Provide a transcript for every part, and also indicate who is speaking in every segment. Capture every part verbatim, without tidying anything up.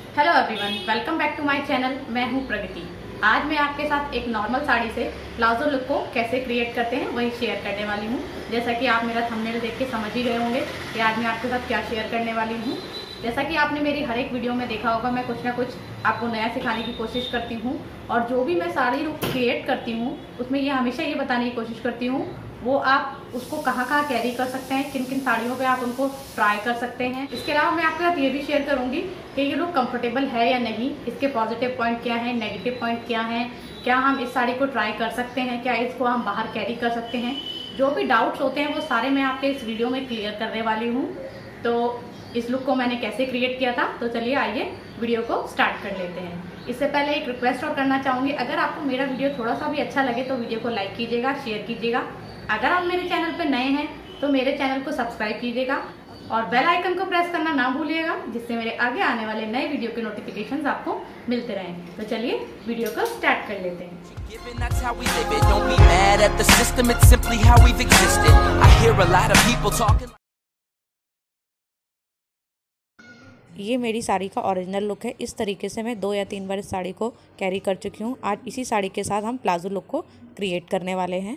Speaker 1: Hello everyone, welcome back to my channel. मैं हूं प्रगति। आज मैं आपके साथ एक नॉर्मल साड़ी से प्लाजो लुक को कैसे क्रिएट करते हैं वही शेयर करने वाली हूं। जैसा कि आप मेरा थंबनेल देख के समझ ही गए होंगे कि आज मैं आपके साथ क्या शेयर करने वाली हूं। जैसा कि आपने मेरी हर एक वीडियो में देखा होगा, मैं कुछ ना कुछ आपको नया सिखाने की कोशिश करती हूँ और जो भी मैं साड़ी लुक क्रिएट करती हूँ उसमें ये हमेशा ये बताने की कोशिश करती हूँ वो आप उसको कहाँ कहाँ कैरी कर सकते हैं, किन किन साड़ियों पे आप उनको ट्राई कर सकते हैं। इसके अलावा मैं आपके साथ ये भी शेयर करूंगी कि ये लुक कंफर्टेबल है या नहीं, इसके पॉजिटिव पॉइंट क्या है, नेगेटिव पॉइंट क्या है, क्या हम इस साड़ी को ट्राई कर सकते हैं, क्या इसको हम बाहर कैरी कर सकते हैं। जो भी डाउट्स होते हैं वो सारे मैं आपके इस वीडियो में क्लियर करने वाली हूँ। तो इस लुक को मैंने कैसे क्रिएट किया था, तो चलिए आइए वीडियो को स्टार्ट कर लेते हैं। इससे पहले एक रिक्वेस्ट और करना चाहूँगी, अगर आपको मेरा वीडियो थोड़ा सा भी अच्छा लगे तो वीडियो को लाइक कीजिएगा, शेयर कीजिएगा। अगर आप मेरे चैनल पर नए हैं तो मेरे चैनल को सब्सक्राइब कीजिएगा और बेल आइकन को प्रेस करना ना भूलिएगा, जिससे मेरे आगे आने वाले नए वीडियो के नोटिफिकेशंस आपको मिलते रहें। तो चलिए वीडियो को स्टार्ट कर लेते हैं।
Speaker 2: ये मेरी साड़ी का ओरिजिनल लुक है। इस तरीके से मैं दो या तीन बार इस साड़ी को कैरी कर चुकी हूँ। आज इसी साड़ी के साथ हम प्लाजो लुक को क्रिएट करने वाले हैं।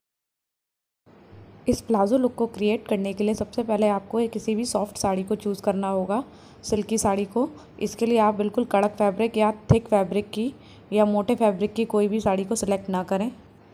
Speaker 2: इस प्लाजो लुक को क्रिएट करने के लिए सबसे पहले आपको किसी भी सॉफ्ट साड़ी को चूज़ करना होगा, सिल्की साड़ी को। इसके लिए आप बिल्कुल कड़क फैब्रिक या थिक फैब्रिक की या मोटे फैब्रिक की कोई भी साड़ी को सिलेक्ट ना करें।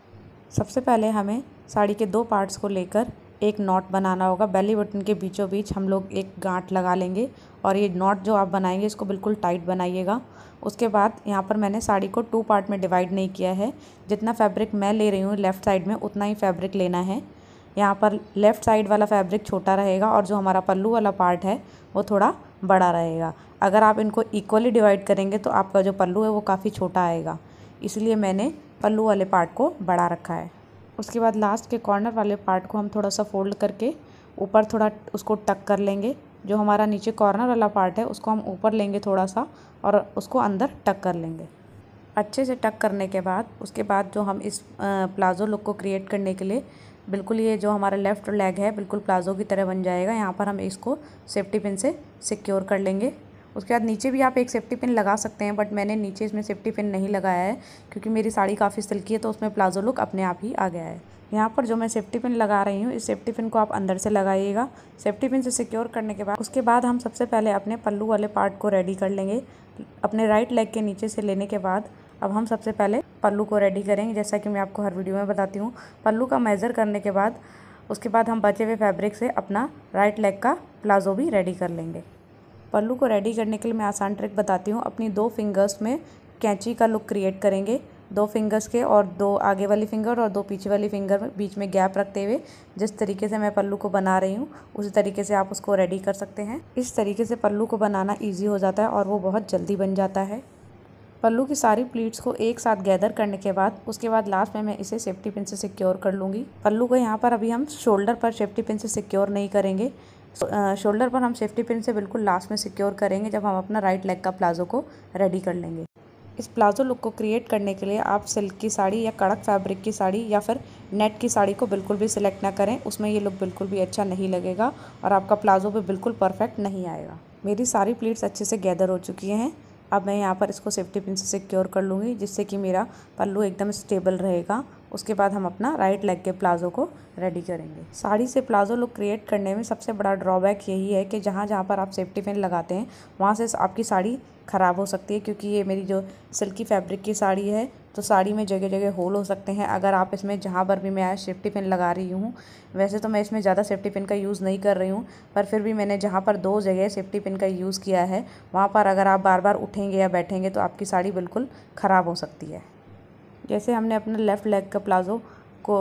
Speaker 2: सबसे पहले हमें साड़ी के दो पार्ट्स को लेकर एक नॉट बनाना होगा। बेली बटन के बीचों बीच हम लोग एक गांठ लगा लेंगे और ये नॉट जो आप बनाएंगे इसको बिल्कुल टाइट बनाइएगा। उसके बाद यहाँ पर मैंने साड़ी को टू पार्ट में डिवाइड नहीं किया है। जितना फैब्रिक मैं ले रही हूँ लेफ़्ट साइड में उतना ही फैब्रिक लेना है। यहाँ पर लेफ़्ट साइड वाला फैब्रिक छोटा रहेगा और जो हमारा पल्लू वाला पार्ट है वो थोड़ा बड़ा रहेगा। अगर आप इनको इक्वली डिवाइड करेंगे तो आपका जो पल्लू है वो काफ़ी छोटा आएगा, इसलिए मैंने पल्लू वाले पार्ट को बड़ा रखा है। उसके बाद लास्ट के कॉर्नर वाले पार्ट को हम थोड़ा सा फोल्ड करके ऊपर थोड़ा उसको टक कर लेंगे। जो हमारा नीचे कॉर्नर वाला पार्ट है उसको हम ऊपर लेंगे थोड़ा सा और उसको अंदर टक कर लेंगे। अच्छे से टक करने के बाद उसके बाद जो हम इस प्लाजो लुक को क्रिएट करने के लिए बिल्कुल ये जो हमारा लेफ़्ट लेग है बिल्कुल प्लाजो की तरह बन जाएगा। यहाँ पर हम इसको सेफ्टी पिन से सिक्योर कर लेंगे। उसके बाद नीचे भी आप एक सेफ्टी पिन लगा सकते हैं, बट मैंने नीचे इसमें सेफ्टी पिन नहीं लगाया है क्योंकि मेरी साड़ी काफ़ी सिल्की है तो उसमें प्लाजो लुक अपने आप ही आ गया है। यहाँ पर जो मैं सेफ्टी पिन लगा रही हूँ इस सेफ्टी पिन को आप अंदर से लगाइएगा। सेफ्टी पिन से सिक्योर करने के बाद उसके बाद हम सबसे पहले अपने पल्लू वाले पार्ट को रेडी कर लेंगे। अपने राइट लेग के नीचे से लेने के बाद अब हम सबसे पहले पल्लू को रेडी करेंगे। जैसा कि मैं आपको हर वीडियो में बताती हूँ, पल्लू का मेज़र करने के बाद उसके बाद हम बचे हुए फैब्रिक से अपना राइट लेग का प्लाजो भी रेडी कर लेंगे। पल्लू को रेडी करने के लिए मैं आसान ट्रिक बताती हूँ। अपनी दो फिंगर्स में कैंची का लुक क्रिएट करेंगे। दो फिंगर्स के और दो आगे वाली फिंगर और दो पीछे वाली फिंगर में बीच में गैप रखते हुए जिस तरीके से मैं पल्लू को बना रही हूँ उसी तरीके से आप उसको रेडी कर सकते हैं। इस तरीके से पल्लू को बनाना ईजी हो जाता है और वो बहुत जल्दी बन जाता है। पल्लू की सारी प्लीट्स को एक साथ गैदर करने के बाद उसके बाद लास्ट में मैं इसे सेफ्टी पिन से सिक्योर कर लूँगी। पल्लू को यहाँ पर अभी हम शोल्डर पर सेफ्टी पिन से सिक्योर नहीं करेंगे। शोल्डर पर हम सेफ्टी पिन से बिल्कुल लास्ट में सिक्योर करेंगे जब हम अपना राइट लेग का प्लाजो को रेडी कर लेंगे। इस प्लाजो लुक को क्रिएट करने के लिए आप सिल्क की साड़ी या कड़क फैब्रिक की साड़ी या फिर नेट की साड़ी को बिल्कुल भी सिलेक्ट ना करें। उसमें ये लुक बिल्कुल भी अच्छा नहीं लगेगा और आपका प्लाजो भी बिल्कुल परफेक्ट नहीं आएगा। मेरी सारी प्लीट्स अच्छे से गैदर हो चुकी हैं। अब मैं यहाँ पर इसको सेफ्टी पिन से सिक्योर कर लूँगी जिससे कि मेरा पल्लू एकदम स्टेबल रहेगा। उसके बाद हम अपना राइट लेग के प्लाजो को रेडी करेंगे। साड़ी से प्लाजो लुक क्रिएट करने में सबसे बड़ा ड्रॉबैक यही है कि जहाँ जहाँ पर आप सेफ्टी पिन लगाते हैं वहाँ से आपकी साड़ी ख़राब हो सकती है, क्योंकि ये मेरी जो सिल्की फैब्रिक की साड़ी है तो साड़ी में जगह जगह होल हो सकते हैं। अगर आप इसमें जहाँ पर भी मैं सेफ्टी पिन लगा रही हूँ, वैसे तो मैं इसमें ज़्यादा सेफ्टी पिन का यूज़ नहीं कर रही हूँ, पर फिर भी मैंने जहाँ पर दो जगह सेफ्टी पिन का यूज़ किया है वहाँ पर अगर आप बार बार उठेंगे या बैठेंगे तो आपकी साड़ी बिल्कुल ख़राब हो सकती है। जैसे हमने अपने लेफ़्ट लेग का प्लाजो को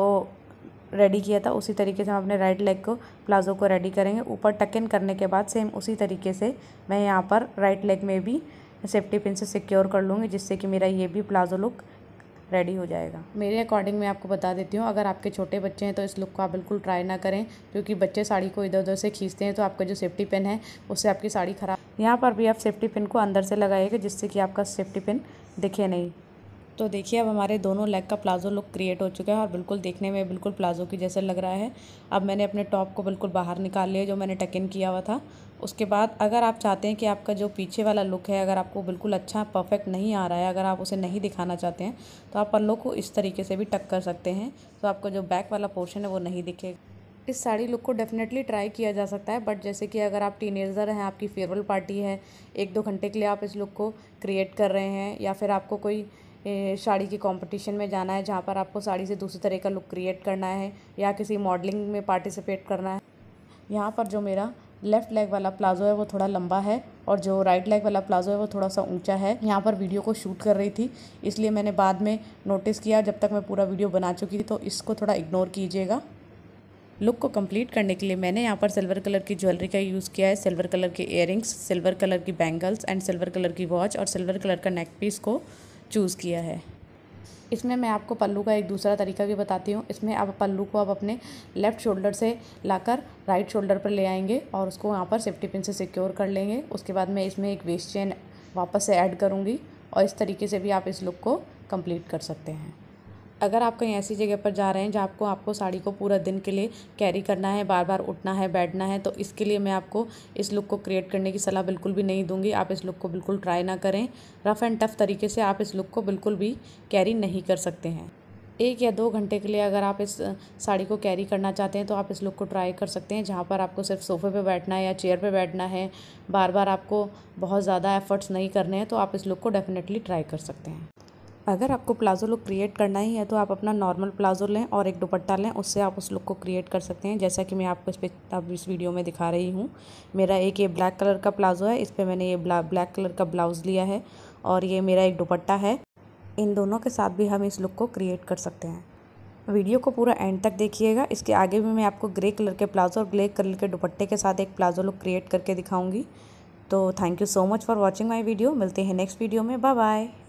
Speaker 2: रेडी किया था उसी तरीके से हम अपने राइट लेग को प्लाजो को रेडी करेंगे। ऊपर टक इन करने के बाद सेम उसी तरीके से मैं यहाँ पर राइट लेग में भी सेफ्टी पिन से सिक्योर कर लूँगी जिससे कि मेरा ये भी प्लाजो लुक रेडी हो जाएगा। मेरे अकॉर्डिंग मैं आपको बता देती हूँ, अगर आपके छोटे बच्चे हैं तो इस लुक को आप बिल्कुल ट्राई ना करें, क्योंकि बच्चे साड़ी को इधर उधर से खींचते हैं तो आपका जो सेफ्टी पिन है उससे आपकी साड़ी ख़राब। यहाँ पर भी आप सेफ्टी पिन को अंदर से लगाइएगा जिससे कि आपका सेफ्टी पिन दिखे नहीं। तो देखिए अब हमारे दोनों लेग का प्लाज़ो लुक क्रिएट हो चुका है और बिल्कुल देखने में बिल्कुल प्लाज़ो की जैसे लग रहा है। अब मैंने अपने टॉप को बिल्कुल बाहर निकाल लिया जो मैंने टक इन किया हुआ था। उसके बाद अगर आप चाहते हैं कि आपका जो पीछे वाला लुक है अगर आपको बिल्कुल अच्छा परफेक्ट नहीं आ रहा है, अगर आप उसे नहीं दिखाना चाहते हैं तो आप पल्लों को इस तरीके से भी टक कर सकते हैं, तो आपका जो बैक वाला पोर्शन है वो नहीं दिखेगा। इस साड़ी लुक को डेफिनेटली ट्राई किया जा सकता है, बट जैसे कि अगर आप टीनेजर हैं, आपकी फेयरवेल पार्टी है, एक दो घंटे के लिए आप इस लुक को क्रिएट कर रहे हैं, या फिर आपको कोई साड़ी की कंपटीशन में जाना है जहाँ पर आपको साड़ी से दूसरी तरह का लुक क्रिएट करना है, या किसी मॉडलिंग में पार्टिसिपेट करना है। यहाँ पर जो मेरा लेफ़्ट लेग वाला प्लाज़ो है वो थोड़ा लंबा है और जो राइट लेग वाला प्लाज़ो है वो थोड़ा सा ऊंचा है। यहाँ पर वीडियो को शूट कर रही थी इसलिए मैंने बाद में नोटिस किया, जब तक मैं पूरा वीडियो बना चुकी थी, तो इसको थोड़ा इग्नोर कीजिएगा। लुक को कंप्लीट करने के लिए मैंने यहाँ पर सिल्वर कलर की ज्वेलरी का यूज़ किया है। सिल्वर कलर के इयररिंग्स, सिल्वर कलर की बैंगल्स एंड सिल्वर कलर की वॉच और सिल्वर कलर का नेक पीस को चूज़ किया है। इसमें मैं आपको पल्लू का एक दूसरा तरीका भी बताती हूँ। इसमें आप पल्लू को आप अपने लेफ़्ट शोल्डर से लाकर राइट शोल्डर पर ले आएंगे और उसको यहाँ पर सेफ्टी पिन से सिक्योर कर लेंगे। उसके बाद मैं इसमें एक वेस्ट चेन वापस से ऐड करूँगी और इस तरीके से भी आप इस लुक को कंप्लीट कर सकते हैं। अगर आप कहीं ऐसी जगह पर जा रहे हैं जहाँ आपको आपको साड़ी को पूरा दिन के लिए कैरी करना है, बार बार उठना है, बैठना है, तो इसके लिए मैं आपको इस लुक को क्रिएट करने की सलाह बिल्कुल भी नहीं दूंगी। आप इस लुक को बिल्कुल ट्राई ना करें। रफ़ एंड टफ़ तरीके से आप इस लुक को बिल्कुल भी कैरी नहीं कर सकते हैं। एक या दो घंटे के लिए अगर आप इस साड़ी को कैरी करना चाहते हैं तो आप इस लुक को ट्राई कर सकते हैं, जहाँ पर आपको सिर्फ सोफ़े पे बैठना है या चेयर पे बैठना है, बार बार आपको बहुत ज़्यादा एफर्ट्स नहीं करने हैं, तो आप इस लुक को डेफिनेटली ट्राई कर सकते हैं। अगर आपको प्लाज़ो लुक क्रिएट करना ही है तो आप अपना नॉर्मल प्लाज़ो लें और एक दुपट्टा लें, उससे आप उस लुक को क्रिएट कर सकते हैं, जैसा कि मैं आपको इस पे अब इस वीडियो में दिखा रही हूँ। मेरा एक ये ब्लैक कलर का प्लाज़ो है, इस पर मैंने ये ब्लैक कलर का ब्लाउज़ लिया है और ये मेरा एक दुपट्टा है। इन दोनों के साथ भी हम इस लुक को क्रिएट कर सकते हैं। वीडियो को पूरा एंड तक देखिएगा। इसके आगे भी मैं आपको ग्रे कलर के प्लाज़ो और ग्रे कलर के दुपट्टे के साथ एक प्लाज़ो लुक क्रिएट करके दिखाऊँगी। तो thank you so much for watching my video. मिलते हैं नेक्स्ट वीडियो में। Bye bye.